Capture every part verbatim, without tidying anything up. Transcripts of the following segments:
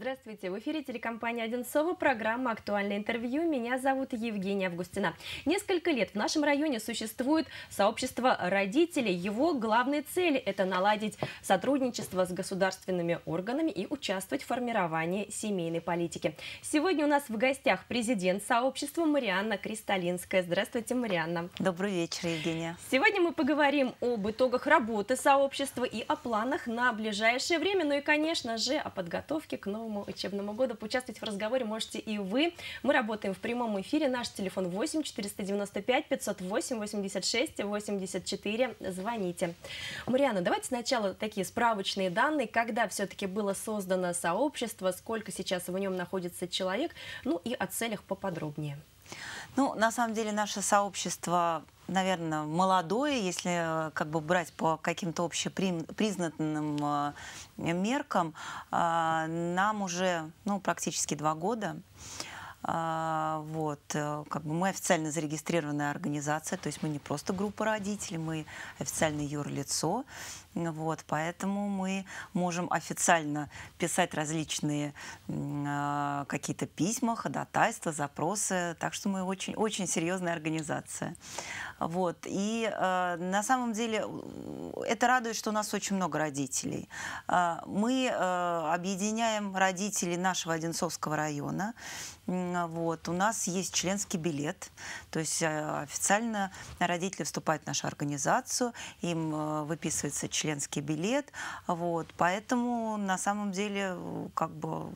Здравствуйте, в эфире телекомпания «Одинцово», программа «Актуальное интервью». Меня зовут Евгения Августина. Несколько лет в нашем районе существует сообщество родителей. Его главной целью – это наладить сотрудничество с государственными органами и участвовать в формировании семейной политики. Сегодня у нас в гостях президент сообщества Марианна Кристалинская. Здравствуйте, Марианна. Добрый вечер, Евгения. Сегодня мы поговорим об итогах работы сообщества и о планах на ближайшее время. Ну и, конечно же, о подготовке к новому учебному году. Поучаствовать в разговоре можете и вы. Мы работаем в прямом эфире. Наш телефон восемь четыреста девяносто пять пятьсот восемь восемьдесят шесть восемьдесят четыре. Звоните. Марианна, давайте сначала такие справочные данные. Когда все-таки было создано сообщество, сколько сейчас в нем находится человек, ну и о целях поподробнее. Ну, на самом деле, наше сообщество, наверное, молодое, если как бы брать по каким-то общепризнанным э, меркам. Э, нам уже, ну, практически два года. Э, вот, э, как бы мы официально зарегистрированная организация, то есть мы не просто группа родителей, мы официальное юрлицо. Вот, поэтому мы можем официально писать различные э, какие-то письма, ходатайства, запросы. Так что мы очень, очень серьезная организация. Вот, и э, на самом деле это радует, что у нас очень много родителей. Э, мы э, объединяем родителей нашего Одинцовского района. Вот, у нас есть членский билет, то есть э, официально родители вступают в нашу организацию, им э, выписывается членский билет, вот, поэтому на самом деле как бы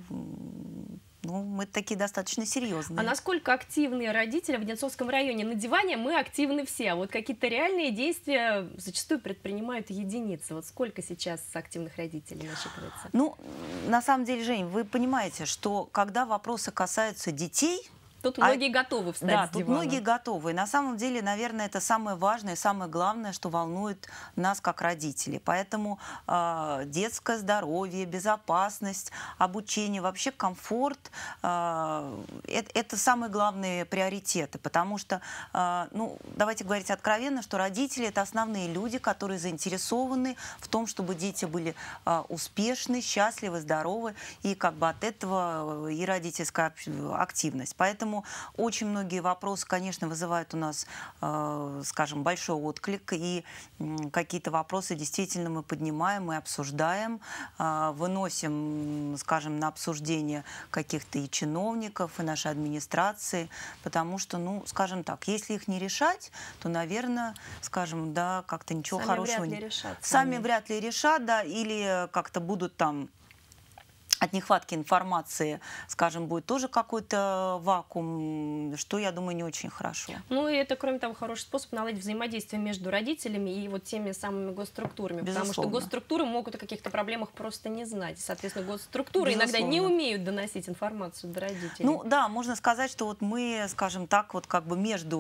ну, мы такие достаточно серьезные. А насколько активные родители в Одинцовском районе? На диване мы активны все, а вот какие-то реальные действия зачастую предпринимают единицы. Вот сколько сейчас активных родителей насчитывается? Ну, на самом деле, Жень, вы понимаете, что когда вопросы касаются детей, Тут многие а, готовы встать да, с тут дивана. многие готовы. И на самом деле, наверное, это самое важное, самое главное, что волнует нас как родителей. Поэтому э, детское здоровье, безопасность, обучение, вообще комфорт э, это, это самые главные приоритеты. Потому что, э, ну, давайте говорить откровенно, что родители – это основные люди, которые заинтересованы в том, чтобы дети были э, успешны, счастливы, здоровы. И как бы от этого и родительская активность. Поэтому очень многие вопросы, конечно, вызывают у нас, э, скажем, большой отклик, и э, какие-то вопросы действительно мы поднимаем и обсуждаем, э, выносим, скажем, на обсуждение каких-то и чиновников, и нашей администрации, потому что, ну, скажем так, если их не решать, то, наверное, скажем, да, как-то ничего сами хорошего вряд ли не решат. Сами вряд ли решат, да, или как-то будут там от нехватки информации, скажем, будет тоже какой-то вакуум, что, я думаю, не очень хорошо. Ну и это, кроме того, хороший способ наладить взаимодействие между родителями и вот теми самыми госструктурами. Безусловно. Потому что госструктуры могут о каких-то проблемах просто не знать. Соответственно, госструктуры Безусловно. иногда не умеют доносить информацию до родителей. Ну да, можно сказать, что вот мы, скажем так, вот как бы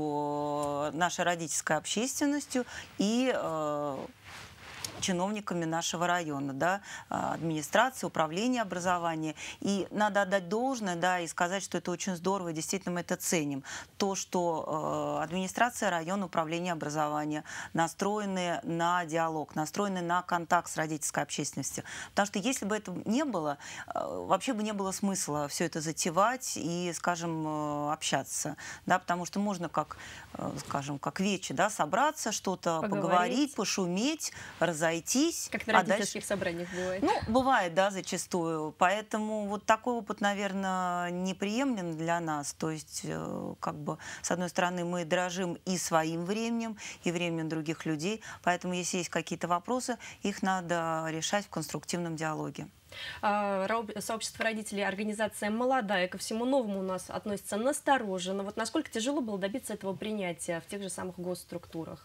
между нашей родительской общественностью и э, чиновниками нашего района, да, администрации, управления образования. И надо отдать должное, да, и сказать, что это очень здорово, и действительно мы это ценим. То, что э, администрация района, управления образования настроены на диалог, настроены на контакт с родительской общественностью. Потому что если бы этого не было, э, вообще бы не было смысла все это затевать и, скажем, э, общаться. Да, потому что можно как, э, скажем, как вече, да, собраться, что-то поговорить. поговорить, пошуметь, разойтись. Как на родительских а дальше... собраниях бывает. Ну, бывает, да, зачастую. Поэтому вот такой опыт, наверное, неприемлем для нас. То есть, как бы, с одной стороны, мы дорожим и своим временем, и временем других людей. Поэтому, если есть какие-то вопросы, их надо решать в конструктивном диалоге. Сообщество родителей, организация молодая, ко всему новому у нас относится настороженно. Вот насколько тяжело было добиться этого принятия в тех же самых госструктурах?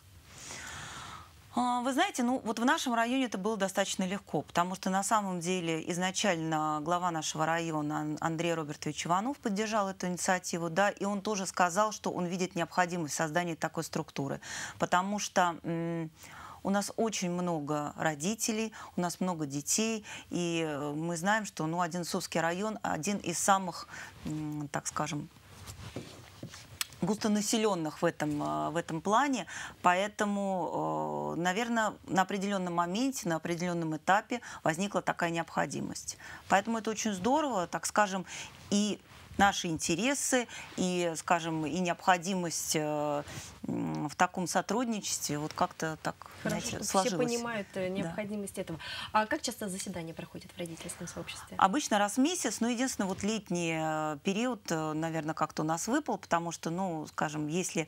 Вы знаете, ну вот в нашем районе это было достаточно легко, потому что на самом деле изначально глава нашего района Андрей Робертович Иванов поддержал эту инициативу, да, и он тоже сказал, что он видит необходимость в создании такой структуры, потому что у нас очень много родителей, у нас много детей, и мы знаем, что, ну, Одинцовский район один из самых, так скажем, густонаселенных в этом, в этом плане. Поэтому, наверное, на определенном моменте, на определенном этапе возникла такая необходимость. Поэтому это очень здорово, так скажем, и наши интересы, и, скажем, и необходимость в таком сотрудничестве вот как-то так, знаете, сложилось. Все понимают необходимость да. этого. А как часто заседания проходят в родительском сообществе? Обычно раз в месяц, но единственное, вот летний период, наверное, как-то у нас выпал, потому что, ну, скажем, если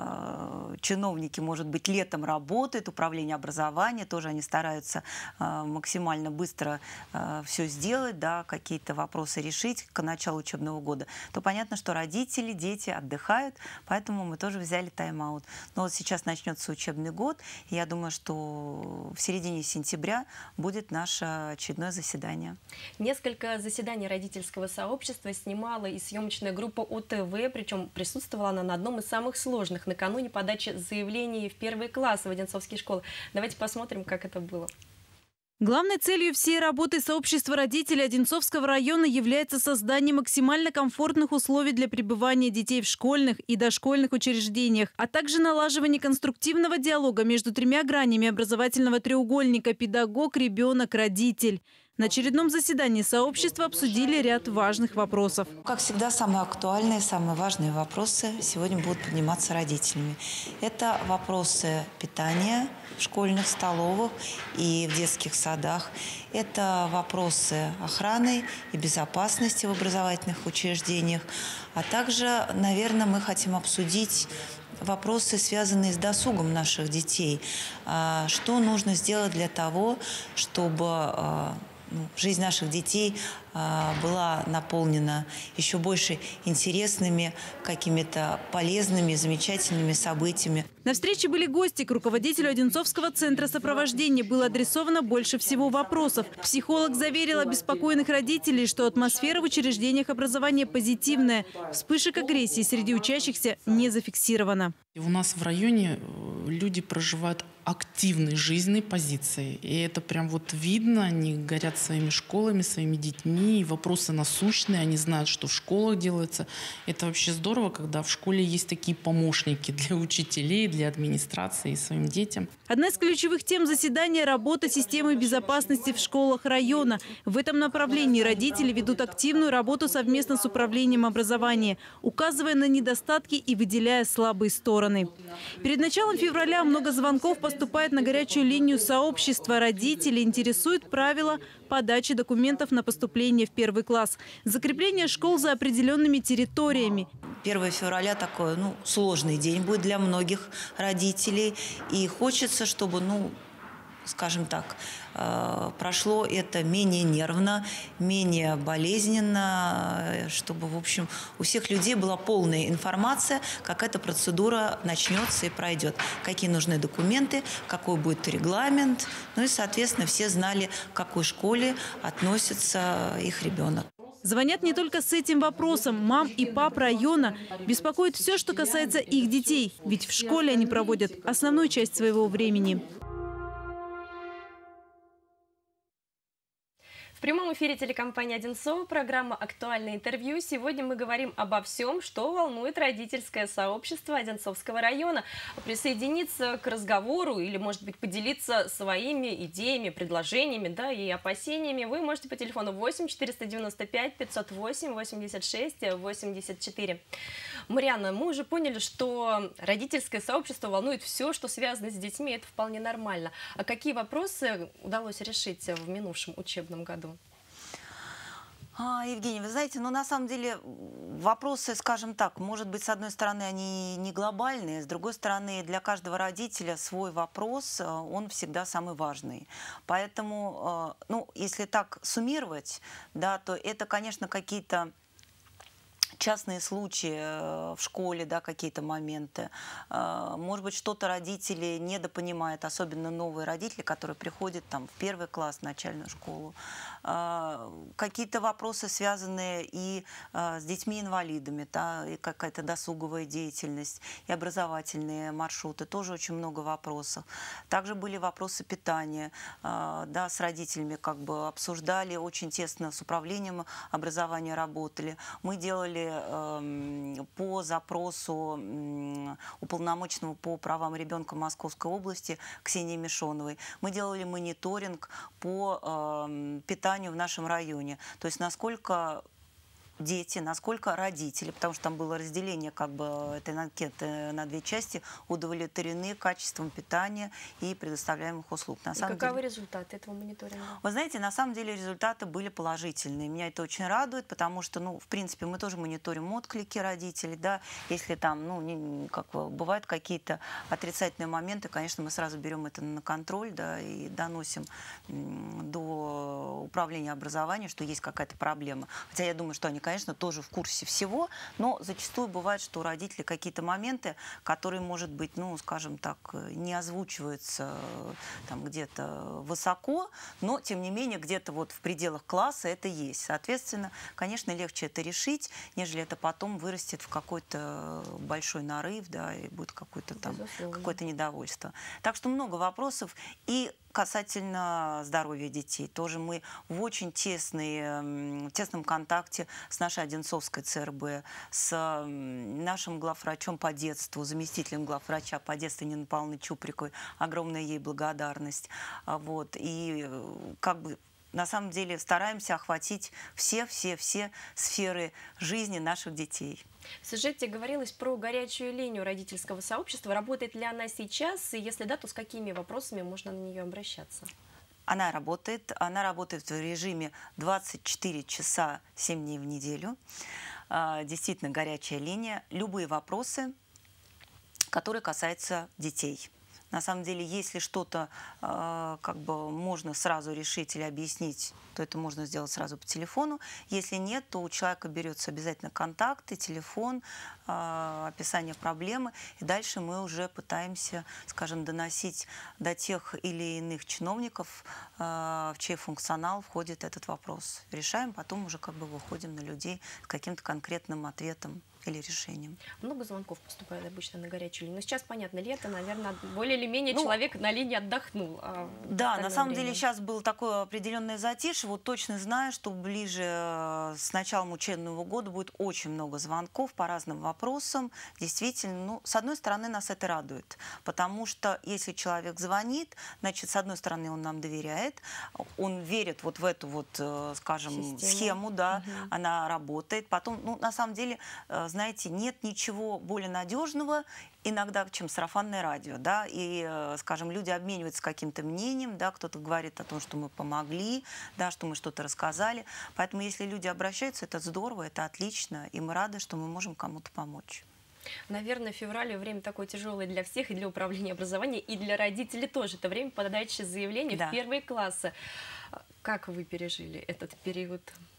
э, чиновники, может быть, летом работают, управление образования, тоже они стараются э, максимально быстро э, все сделать, да, какие-то вопросы решить к началу учебного года, то понятно, что родители, дети отдыхают, поэтому мы тоже взяли тайм-аут. Но вот сейчас начнется учебный год, и я думаю, что в середине сентября будет наше очередное заседание. Несколько заседаний родительского сообщества снимала и съемочная группа О Тэ Вэ, причем присутствовала она на одном из самых сложных, накануне подачи заявлений в первый класс в Одинцовские школы. Давайте посмотрим, как это было. Главной целью всей работы сообщества родителей Одинцовского района является создание максимально комфортных условий для пребывания детей в школьных и дошкольных учреждениях, а также налаживание конструктивного диалога между тремя гранями образовательного треугольника – педагог, ребенок, родитель. На очередном заседании сообщества обсудили ряд важных вопросов. Как всегда, самые актуальные, самые важные вопросы сегодня будут подниматься родителями. Это вопросы питания в школьных столовых и в детских садах. Это вопросы охраны и безопасности в образовательных учреждениях. А также, наверное, мы хотим обсудить вопросы, связанные с досугом наших детей. Что нужно сделать для того, чтобы жизнь наших детей а, была наполнена еще больше интересными, какими-то полезными, замечательными событиями. На встрече были гости. К руководителю Одинцовского центра сопровождения было адресовано больше всего вопросов. Психолог заверил обеспокоенных родителей, что атмосфера в учреждениях образования позитивная. Вспышек агрессии среди учащихся не зафиксировано. У нас в районе люди проживают активной жизненной позицией. И это прям вот видно, они горят своими школами, своими детьми, и вопросы насущные, они знают, что в школах делается. Это вообще здорово, когда в школе есть такие помощники для учителей, для администрации и своим детям. Одна из ключевых тем заседания – работа системы безопасности в школах района. В этом направлении родители ведут активную работу совместно с управлением образования, указывая на недостатки и выделяя слабые стороны. Перед началом февраля много звонков поступает на горячую линию сообщества. Родители интересуют правила подачи документов на поступление в первый класс, закрепление школ за определенными территориями. первое февраля такой, ну, сложный день будет для многих родителей. И хочется, чтобы, ну, скажем так, прошло это менее нервно, менее болезненно, чтобы, в общем, у всех людей была полная информация, как эта процедура начнется и пройдет, какие нужны документы, какой будет регламент, ну и, соответственно, все знали, к какой школе относится их ребенок. Звонят не только с этим вопросом. Мам и пап района беспокоит все, что касается их детей. Ведь в школе они проводят основную часть своего времени. В прямом эфире телекомпании «Одинцово» программа «Актуальное интервью». Сегодня мы говорим обо всем, что волнует родительское сообщество Одинцовского района. Присоединиться к разговору или, может быть, поделиться своими идеями, предложениями, да, и опасениями вы можете по телефону восемь четыреста девяносто пять пятьсот восемь восемьдесят шесть восемьдесят четыре. Марьяна, мы уже поняли, что родительское сообщество волнует все, что связано с детьми, это вполне нормально. А какие вопросы удалось решить в минувшем учебном году? А, Евгений, вы знаете, ну на самом деле вопросы, скажем так, может быть, с одной стороны, они не глобальные, с другой стороны, для каждого родителя свой вопрос, он всегда самый важный. Поэтому, ну, если так суммировать, да, то это, конечно, какие-то частные случаи в школе, да, какие-то моменты. Может быть, что-то родители недопонимают, особенно новые родители, которые приходят там, в первый класс, в начальную школу. Какие-то вопросы, связанные и с детьми-инвалидами, да, и какая-то досуговая деятельность, и образовательные маршруты, тоже очень много вопросов. Также были вопросы питания, да, с родителями как бы обсуждали, очень тесно с управлением образования работали. Мы делали э, по запросу э, уполномоченного по правам ребенка Московской области Ксении Мишоновой. Мы делали мониторинг по э, питанию в нашем районе. То есть насколько дети, насколько родители, потому что там было разделение как бы этой анкеты на две части, удовлетворены качеством питания и предоставляемых услуг. На И самом каковы деле, результаты этого мониторинга? вы знаете, на самом деле результаты были положительные. Меня это очень радует, потому что, ну, в принципе, мы тоже мониторим отклики родителей, да, если там, ну, не, как бы, бывают какие-то отрицательные моменты, конечно, мы сразу берем это на контроль, да, и доносим до управления образования, что есть какая-то проблема. Хотя я думаю, что они, конечно, тоже в курсе всего, но зачастую бывает, что у родителей какие-то моменты, которые, может быть, ну, скажем так, не озвучиваются там где-то высоко, но, тем не менее, где-то вот в пределах класса это есть. Соответственно, конечно, легче это решить, нежели это потом вырастет в какой-то большой нарыв, да, и будет какое-то там какое-то недовольство. Так что много вопросов. И касательно здоровья детей, тоже мы в очень тесной, тесном контакте с нашей Одинцовской ЦРБ, с нашим главврачом по детству, заместителем главврача по детству Ниной Павловной Чуприковой. Огромная ей благодарность. Вот. И как бы на самом деле стараемся охватить все-все-все сферы жизни наших детей. В сюжете говорилось про горячую линию родительского сообщества. Работает ли она сейчас? И если да, то с какими вопросами можно на нее обращаться? Она работает. Она работает в режиме двадцать четыре часа семь дней в неделю. Действительно горячая линия. Любые вопросы, которые касаются детей. На самом деле, если что-то э, как бы можно сразу решить или объяснить, то это можно сделать сразу по телефону. Если нет, то у человека берется обязательно контакты, телефон, э, описание проблемы. И дальше мы уже пытаемся, скажем, доносить до тех или иных чиновников, э, в чей функционал входит этот вопрос. Решаем, потом уже как бы выходим на людей с каким-то конкретным ответом или решением. Много звонков поступает обычно на горячую линию. Но сейчас, понятно, лето, наверное, более или менее ну, человек на линии отдохнул. А да, на самом время... деле сейчас было такое определенное затишье. Вот точно знаю, что ближе с началом учебного года будет очень много звонков по разным вопросам. Действительно, ну, с одной стороны, нас это радует, потому что если человек звонит, значит, с одной стороны, он нам доверяет, он верит вот в эту вот, скажем, систему. схему, да, угу. Она работает. Потом, ну, на самом деле, знаете, нет ничего более надежного иногда, чем сарафанное радио, да, и, скажем, люди обмениваются каким-то мнением, да, кто-то говорит о том, что мы помогли, да, что мы что-то рассказали. Поэтому, если люди обращаются, это здорово, это отлично, и мы рады, что мы можем кому-то помочь. Наверное, февраль время такое тяжелое для всех, и для управления образования, и для родителей тоже. Это время подачи заявлений да. в первые классы. Как вы пережили этот период?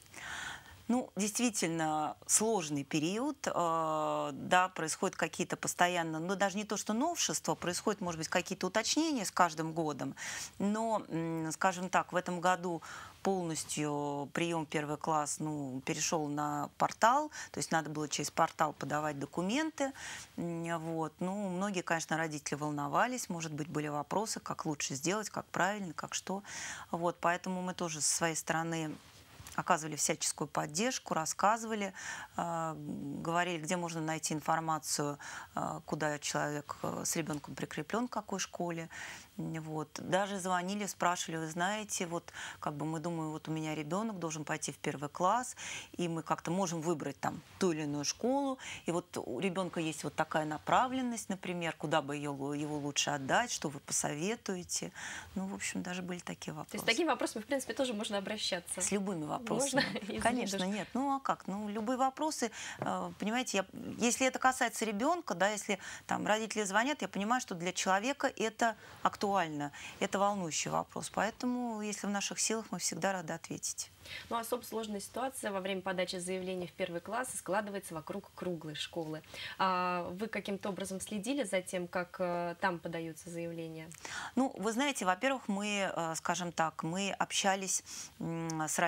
Ну, действительно, сложный период, э, да, происходят какие-то постоянно, ну, даже не то, что новшества, происходят, может быть, какие-то уточнения с каждым годом, но, скажем так, в этом году полностью прием первый класс, ну, перешел на портал, то есть надо было через портал подавать документы, вот, ну, многие, конечно, родители волновались, может быть, были вопросы, как лучше сделать, как правильно, как что, вот, поэтому мы тоже со своей стороны оказывали всяческую поддержку, рассказывали, э, говорили, где можно найти информацию, э, куда человек с ребенком прикреплен, в какой школе. Вот. Даже звонили, спрашивали, вы знаете, вот как бы мы думаем, вот у меня ребенок должен пойти в первый класс, и мы как-то можем выбрать там ту или иную школу, и вот у ребенка есть вот такая направленность, например, куда бы ее, его лучше отдать, что вы посоветуете. Ну, в общем, даже были такие вопросы. То есть с такими вопросами, в принципе, тоже можно обращаться? С любыми вопросами. Можно? Конечно, нет. Ну, а как? Ну, любые вопросы, понимаете, я, если это касается ребенка, да, если там родители звонят, я понимаю, что для человека это актуально. Актуально. Это волнующий вопрос. Поэтому, если в наших силах, мы всегда рады ответить. Ну, особо сложная ситуация во время подачи заявления в первый класс складывается вокруг круглой школы. А вы каким-то образом следили за тем, как там подаются заявления? Ну, вы знаете, во-первых, мы, скажем так, мы общались с родителями,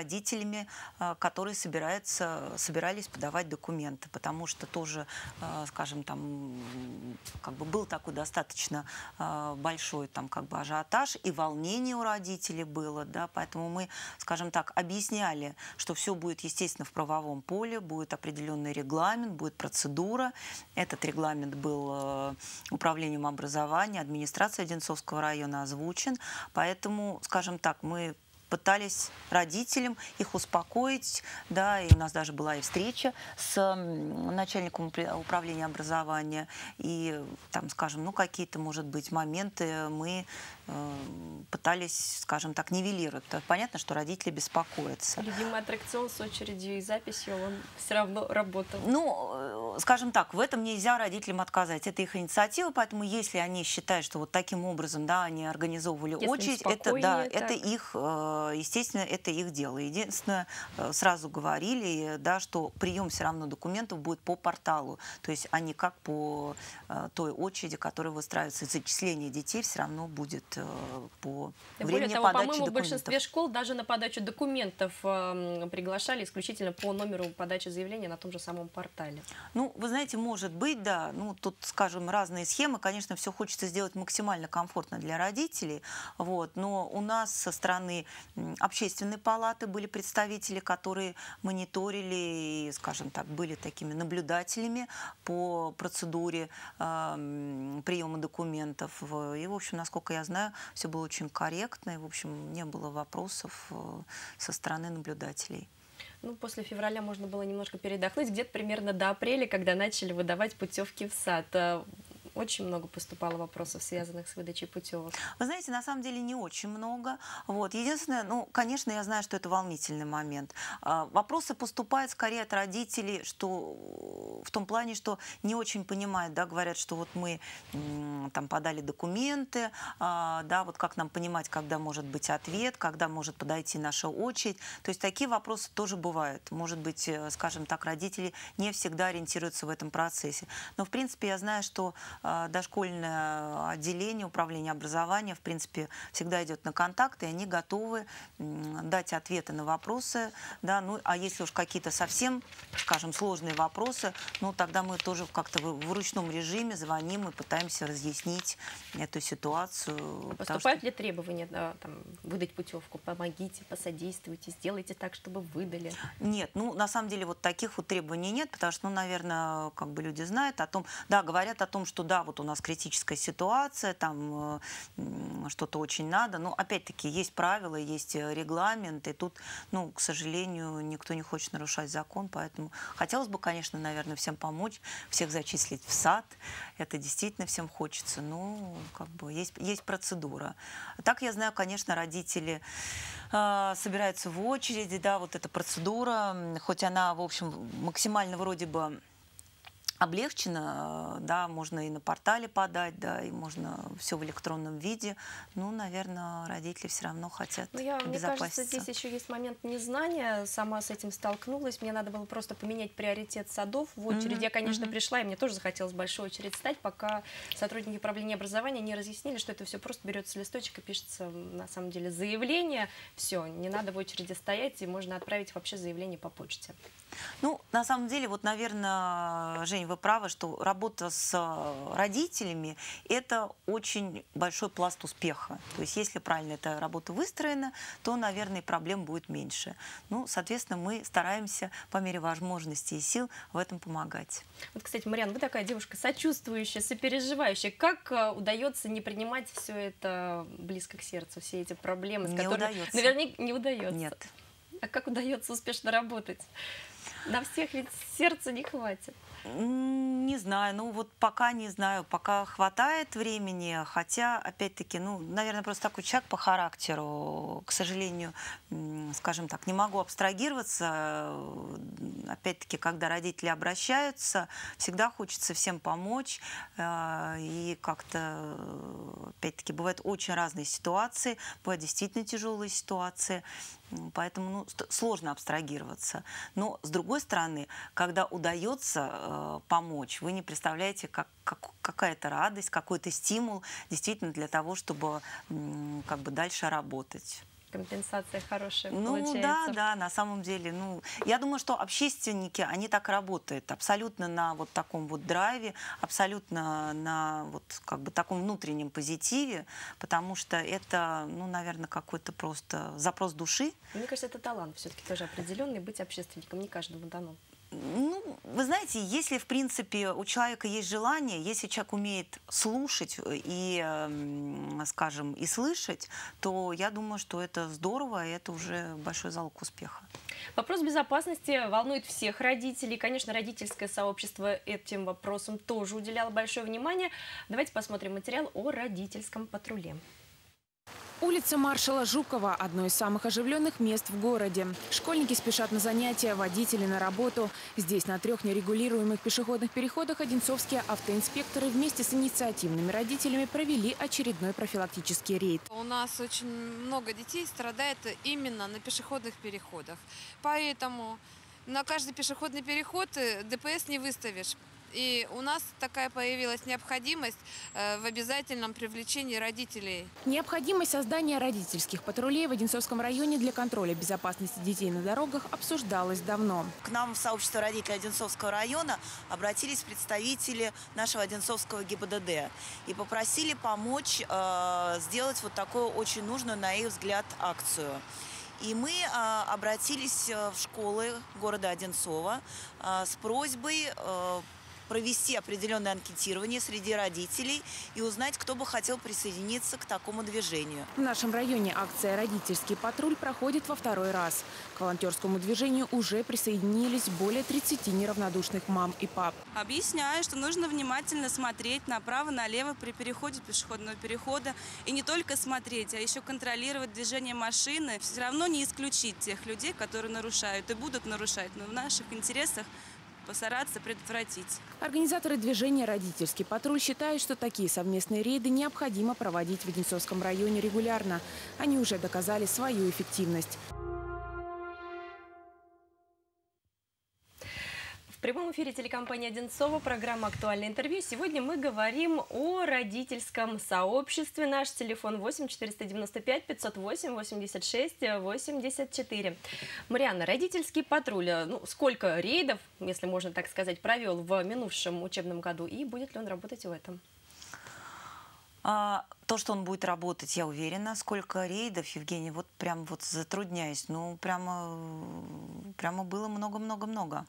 родителями, которые собираются, собирались подавать документы, потому что тоже, скажем, там как бы был такой достаточно большой там как бы ажиотаж и волнение у родителей было, да, поэтому мы, скажем так, объясняли, что все будет, естественно, в правовом поле, будет определенный регламент, будет процедура. Этот регламент был управлением образования, администрацией Одинцовского района озвучен, поэтому, скажем так, мы пытались родителям их успокоить, да, и у нас даже была и встреча с начальником управления образования, и там, скажем, ну, какие-то, может быть, моменты мы э, пытались, скажем так, нивелировать. Понятно, что родители беспокоятся. Любимый аттракцион с очередью и записью, он все равно работал. Ну, скажем так, в этом нельзя родителям отказать. Это их инициатива, поэтому если они считают, что вот таким образом, да, они организовывали если очередь, это, да, так. это их, естественно, это их дело. Единственное, сразу говорили, да, что прием все равно документов будет по порталу, то есть а не как по той очереди, которая выстраивается. Зачисление детей все равно будет по Тем времени более того, подачи по-моему, в документов. большинстве школ даже на подачу документов э, приглашали исключительно по номеру подачи заявления на том же самом портале. Ну, вы знаете, может быть, да. Ну, тут, скажем, разные схемы. Конечно, все хочется сделать максимально комфортно для родителей. Вот. Но у нас со стороны общественной палаты были представители, которые мониторили и, скажем так, были такими наблюдателями по процедуре э, приема документов. И, в общем, насколько я знаю, все было очень корректно. И, в общем, не было вопросов э, со стороны наблюдателей. Ну, после февраля можно было немножко передохнуть, где-то примерно до апреля, когда начали выдавать путевки в сад. Очень много поступало вопросов, связанных с выдачей путевок. Вы знаете, на самом деле не очень много. Вот. Единственное, ну, конечно, я знаю, что это волнительный момент. Вопросы поступают скорее от родителей, что в том плане, что не очень понимают, да, говорят, что вот мы там подали документы, да, вот как нам понимать, когда может быть ответ, когда может подойти наша очередь. То есть такие вопросы тоже бывают. Может быть, скажем так, родители не всегда ориентируются в этом процессе. Но, в принципе, я знаю, что дошкольное отделение управления образования, в принципе, всегда идет на контакт, и они готовы дать ответы на вопросы. Да, ну, а если уж какие-то совсем, скажем, сложные вопросы, ну, тогда мы тоже как-то в, в ручном режиме звоним и пытаемся разъяснить эту ситуацию. Поступают что... ли требования, да, там, выдать путевку? Помогите, посодействуйте, сделайте так, чтобы выдали. Нет, ну, на самом деле, вот таких вот требований нет, потому что, ну, наверное, как бы люди знают о том, да, говорят о том, что да, вот у нас критическая ситуация, там э, что-то очень надо, но, опять-таки, есть правила, есть регламент, и тут, ну, к сожалению, никто не хочет нарушать закон, поэтому хотелось бы, конечно, наверное, всем помочь, всех зачислить в сад, это действительно всем хочется, но, как бы, есть, есть процедура. Так, я знаю, конечно, родители э, собираются в очереди, да, вот эта процедура, хоть она, в общем, максимально вроде бы облегчено, да, можно и на портале подать, да, и можно все в электронном виде. Ну, наверное, родители все равно хотят ну, я, обезопаситься. Мне кажется, здесь еще есть момент незнания. Сама с этим столкнулась. Мне надо было просто поменять приоритет садов в очередь. Mm-hmm. Я, конечно, mm-hmm. пришла, и мне тоже захотелось в большую очередь стать, пока сотрудники управления образования не разъяснили, что это все просто берется листочек и пишется, на самом деле, заявление. Все, не надо в очереди стоять, и можно отправить вообще заявление по почте. Ну, на самом деле, вот, наверное, Жень, вы правы, что работа с родителями – это очень большой пласт успеха. То есть, если правильно эта работа выстроена, то, наверное, проблем будет меньше. Ну, соответственно, мы стараемся по мере возможностей и сил в этом помогать. Вот, кстати, Марьяна, вы такая девушка сочувствующая, сопереживающая. Как удается не принимать все это близко к сердцу, все эти проблемы, с не которыми... удается. Наверняка не удается. Нет. А как удается успешно работать? На всех ведь сердца не хватит. Не знаю, ну вот пока не знаю, пока хватает времени, хотя, опять-таки, ну, наверное, просто такой человек по характеру, к сожалению, скажем так, не могу абстрагироваться, опять-таки, когда родители обращаются, всегда хочется всем помочь, и как-то, опять-таки, бывают очень разные ситуации, бывают действительно тяжелые ситуации, поэтому ну, сложно абстрагироваться. Но, с другой стороны, когда удается э, помочь, вы не представляете, как, как, какая-то радость, какой-то стимул действительно для того, чтобы э, как бы дальше работать. компенсация хорошая Ну получается. да, да, на самом деле. Ну, я думаю, что общественники, они так работают, абсолютно на вот таком вот драйве, абсолютно на вот как бы таком внутреннем позитиве, потому что это, ну, наверное, какой-то просто запрос души. Мне кажется, это талант все-таки тоже определенный, быть общественником, не каждому дано. Ну, вы знаете, если, в принципе, у человека есть желание, если человек умеет слушать и, скажем, и слышать, то я думаю, что это здорово, и это уже большой залог успеха. Вопрос безопасности волнует всех родителей. Конечно, родительское сообщество этим вопросам тоже уделяло большое внимание. Давайте посмотрим материал о родительском патруле. Улица маршала Жукова – одно из самых оживленных мест в городе. Школьники спешат на занятия, водители на работу. Здесь на трех нерегулируемых пешеходных переходах одинцовские автоинспекторы вместе с инициативными родителями провели очередной профилактический рейд. У нас очень много детей страдает именно на пешеходных переходах. Поэтому на каждый пешеходный переход ДПС не выставишь. И у нас такая появилась необходимость в обязательном привлечении родителей. Необходимость создания родительских патрулей в Одинцовском районе для контроля безопасности детей на дорогах обсуждалась давно. К нам в сообщество родителей Одинцовского района обратились представители нашего Одинцовского ГИБДД и попросили помочь э, сделать вот такую очень нужную, на их взгляд, акцию. И мы э, обратились в школы города Одинцова э, с просьбой э, провести определенное анкетирование среди родителей и узнать, кто бы хотел присоединиться к такому движению. В нашем районе акция «Родительский патруль» проходит во второй раз. К волонтерскому движению уже присоединились более тридцати неравнодушных мам и пап. Объясняю, что нужно внимательно смотреть направо-налево при переходе пешеходного перехода. И не только смотреть, а еще контролировать движение машины. Все равно не исключить тех людей, которые нарушают и будут нарушать. Но в наших интересах постараться предотвратить. Организаторы движения «Родительский патруль» считают, что такие совместные рейды необходимо проводить в Одинцовском районе регулярно. Они уже доказали свою эффективность. В прямом эфире телекомпании «Одинцова», программа «Актуальное интервью». Сегодня мы говорим о родительском сообществе. Наш телефон восемь четыреста девяносто пять пятьсот восемь восемьдесят шесть восемьдесят четыре. Марианна, родительский патруль, ну, сколько рейдов, если можно так сказать, провел в минувшем учебном году, и будет ли он работать в этом? А, то, что он будет работать, я уверена. Сколько рейдов, Евгений, вот прям вот затрудняюсь. Ну, прямо, прямо было много-много-много.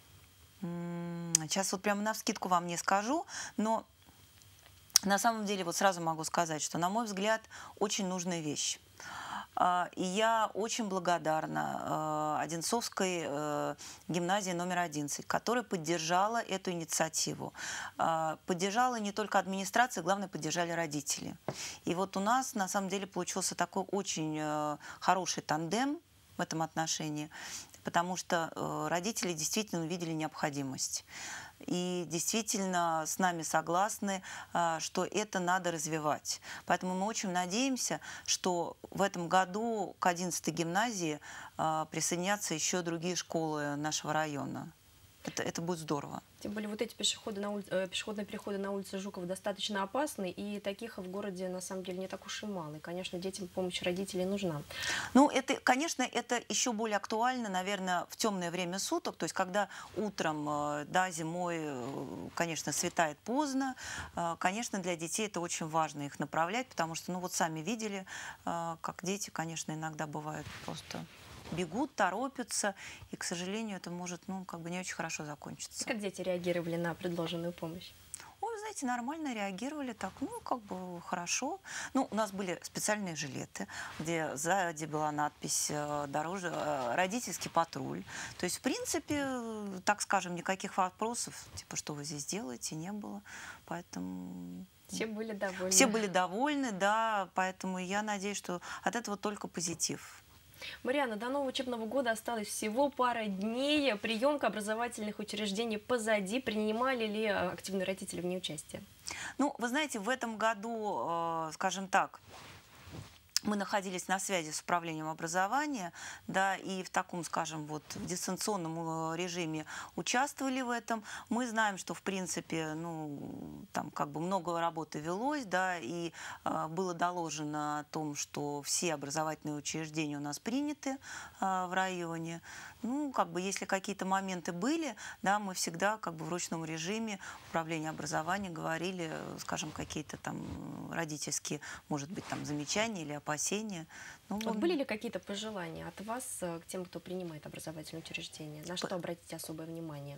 Сейчас вот прямо навскидку вам не скажу, но на самом деле вот сразу могу сказать, что, на мой взгляд, очень нужная вещь. И я очень благодарна Одинцовской гимназии номер одиннадцать, которая поддержала эту инициативу. Поддержала не только администрация, главное, поддержали родители. И вот у нас, на самом деле, получился такой очень хороший тандем в этом отношении, потому что э, родители действительно увидели необходимость. И действительно с нами согласны, э, что это надо развивать. Поэтому мы очень надеемся, что в этом году к одиннадцатой гимназии э, присоединятся еще другие школы нашего района. Это, это будет здорово. Тем более вот эти пешеходы на ули... пешеходные переходы на улице Жукова достаточно опасны, и таких в городе на самом деле не так уж и мало. И, конечно, детям помощь родителей нужна. Ну, это, конечно, это еще более актуально, наверное, в темное время суток, то есть когда утром, да, зимой, конечно, светает поздно, конечно, для детей это очень важно их направлять, потому что, ну, вот сами видели, как дети, конечно, иногда бывают просто... бегут, торопятся, и, к сожалению, это может, ну, как бы не очень хорошо закончиться. Как дети реагировали на предложенную помощь? Ой, знаете, нормально реагировали, так, ну, как бы хорошо. Ну, у нас были специальные жилеты, где сзади была надпись «Дороже... «Родительский патруль». То есть, в принципе, так скажем, никаких вопросов, типа, что вы здесь делаете, не было. Поэтому... Все были довольны. Все были довольны, да, поэтому я надеюсь, что от этого только позитив. Марианна, до нового учебного года осталось всего пара дней. Приемка образовательных учреждений позади. Принимали ли активные родители в ней участие? Ну, вы знаете, в этом году, скажем так, мы находились на связи с управлением образования, да, и в таком, скажем, вот дистанционном режиме участвовали в этом. Мы знаем, что, в принципе, ну, там как бы много работы велось, да, и э, было доложено о том, что все образовательные учреждения у нас приняты э, в районе. Ну, как бы, если какие-то моменты были, да, мы всегда как бы в ручном режиме управления образования говорили, скажем, какие-то там родительские, может быть, там замечания или опасения. Ну, вот были ли какие-то пожелания от вас к тем, кто принимает образовательные учреждения? На что обратите особое внимание?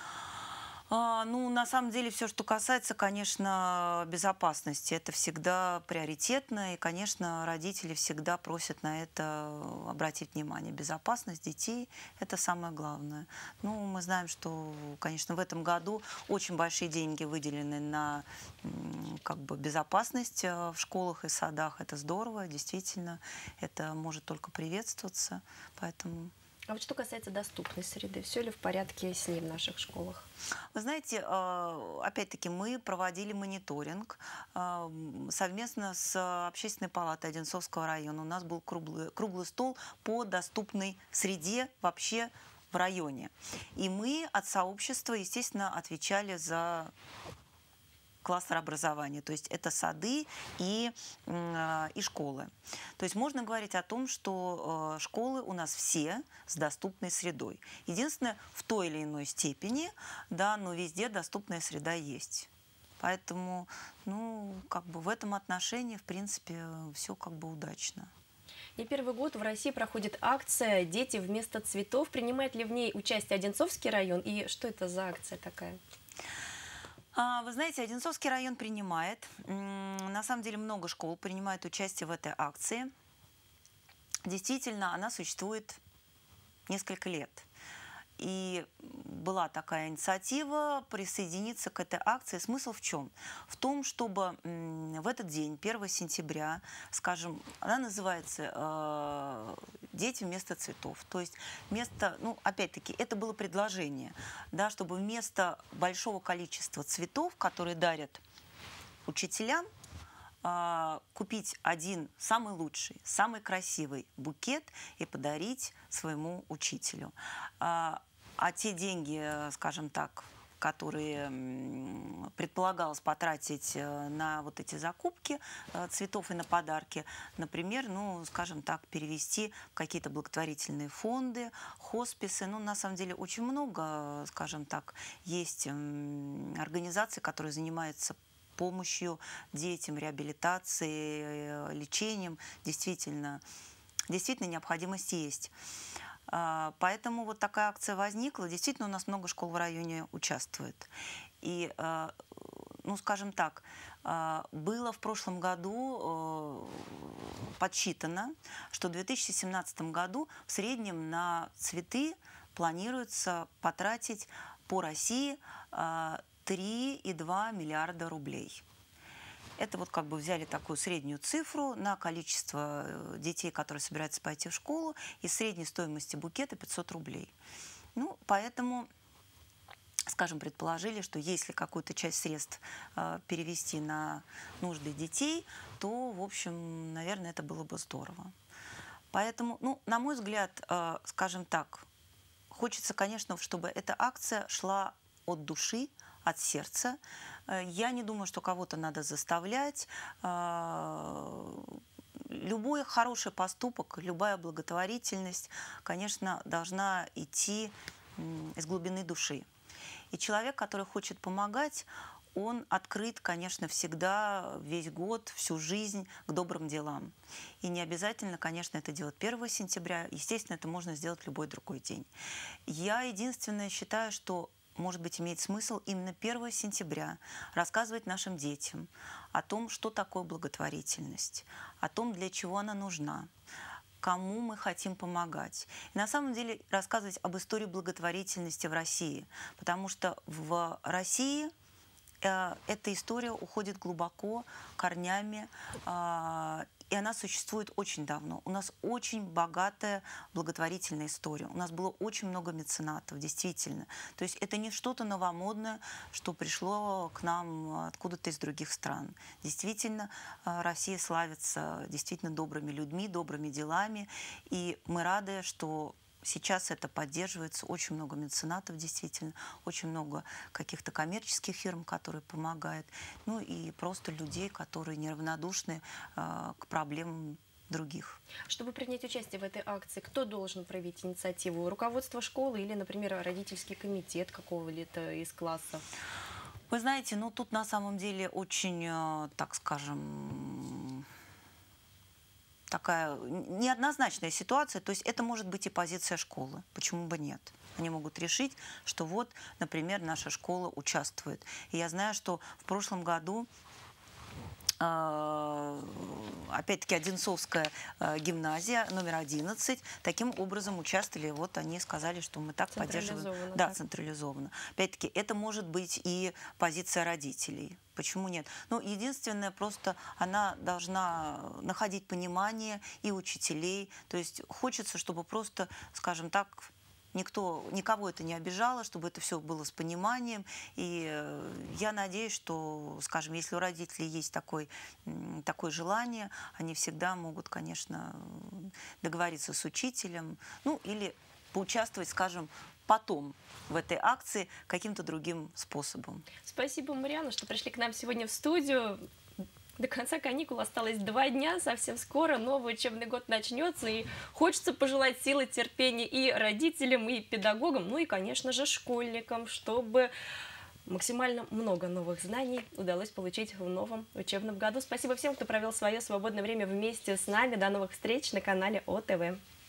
А, ну, на самом деле, все, что касается, конечно, безопасности, это всегда приоритетно. И, конечно, родители всегда просят на это обратить внимание. Безопасность детей – это самое главное. Ну, мы знаем, что, конечно, в этом году очень большие деньги выделены на как бы, безопасность в школах и садах. Это здорово, действительно. Это может только приветствоваться. Поэтому... А вот что касается доступной среды, все ли в порядке с ней в наших школах? Вы знаете, опять-таки мы проводили мониторинг совместно с Общественной палатой Одинцовского района. У нас был круглый, круглый стол по доступной среде вообще в районе. И мы от сообщества, естественно, отвечали за кластер образования, то есть это сады и, и школы. То есть можно говорить о том, что школы у нас все с доступной средой. Единственное, в той или иной степени, да, но везде доступная среда есть. Поэтому, ну, как бы в этом отношении, в принципе, все как бы удачно. Не первый год в России проходит акция «Дети вместо цветов». Принимает ли в ней участие Одинцовский район? И что это за акция такая? Вы знаете, Одинцовский район принимает. На самом деле много школ принимают участие в этой акции. Действительно, она существует несколько лет. И была такая инициатива присоединиться к этой акции. Смысл в чем? В том, чтобы в этот день, первого сентября, скажем, она называется э, «Дети вместо цветов». То есть вместо, ну, опять-таки, это было предложение, да, чтобы вместо большого количества цветов, которые дарят учителям, э, купить один самый лучший, самый красивый букет и подарить своему учителю. А те деньги, скажем так, которые предполагалось потратить на вот эти закупки цветов и на подарки, например, ну, скажем так, перевести в какие-то благотворительные фонды, хосписы. Ну, на самом деле, очень много, скажем так, есть организаций, которые занимаются помощью детям, реабилитацией, лечением. Действительно, действительно необходимость есть. Поэтому вот такая акция возникла. Действительно, у нас много школ в районе участвует. И, ну, скажем так, было в прошлом году подсчитано, что в две тысячи семнадцатом году в среднем на цветы планируется потратить по России три и два миллиарда рублей. Это вот как бы взяли такую среднюю цифру на количество детей, которые собираются пойти в школу, и средней стоимости букета пятьсот рублей. Ну, поэтому, скажем, предположили, что если какую-то часть средств э, перевести на нужды детей, то, в общем, наверное, это было бы здорово. Поэтому, ну, на мой взгляд, э, скажем так, хочется, конечно, чтобы эта акция шла от души, от сердца. Я не думаю, что кого-то надо заставлять. Любой хороший поступок, любая благотворительность, конечно, должна идти из глубины души. И человек, который хочет помогать, он открыт, конечно, всегда, весь год, всю жизнь к добрым делам. И не обязательно, конечно, это делать первого сентября. Естественно, это можно сделать в любой другой день. Я единственное считаю, что может быть, имеет смысл именно первого сентября рассказывать нашим детям о том, что такое благотворительность, о том, для чего она нужна, кому мы хотим помогать. И на самом деле рассказывать об истории благотворительности в России, потому что в России э, эта история уходит глубоко корнями, э, и она существует очень давно. У нас очень богатая благотворительная история. У нас было очень много меценатов, действительно. То есть это не что-то новомодное, что пришло к нам откуда-то из других стран. Действительно, Россия славится действительно добрыми людьми, добрыми делами. И мы рады, что сейчас это поддерживается. Очень много меценатов, действительно. Очень много каких-то коммерческих фирм, которые помогают. Ну и просто людей, которые неравнодушны э, к проблемам других. Чтобы принять участие в этой акции, кто должен проявить инициативу? Руководство школы или, например, родительский комитет какого-либо из классов? Вы знаете, ну тут на самом деле очень, э, так скажем, такая неоднозначная ситуация, то есть это может быть и позиция школы, почему бы нет. Они могут решить, что вот, например, наша школа участвует. И я знаю, что в прошлом году опять-таки Одинцовская гимназия номер одиннадцать таким образом участвовали. Вот они сказали, что мы так поддерживаем. Да, централизованно. Опять-таки это может быть и позиция родителей. Почему нет? Ну, единственное, просто она должна находить понимание и учителей. То есть хочется, чтобы просто, скажем так, Никто, никого это не обижало, чтобы это все было с пониманием. И я надеюсь, что, скажем, если у родителей есть такой, такое желание, они всегда могут, конечно, договориться с учителем, ну, или поучаствовать, скажем, потом в этой акции каким-то другим способом. Спасибо, Марьяна, что пришли к нам сегодня в студию. До конца каникул осталось два дня, совсем скоро новый учебный год начнется, и хочется пожелать силы, терпения и родителям, и педагогам, ну и, конечно же, школьникам, чтобы максимально много новых знаний удалось получить в новом учебном году. Спасибо всем, кто провел свое свободное время вместе с нами. До новых встреч на канале О Т В.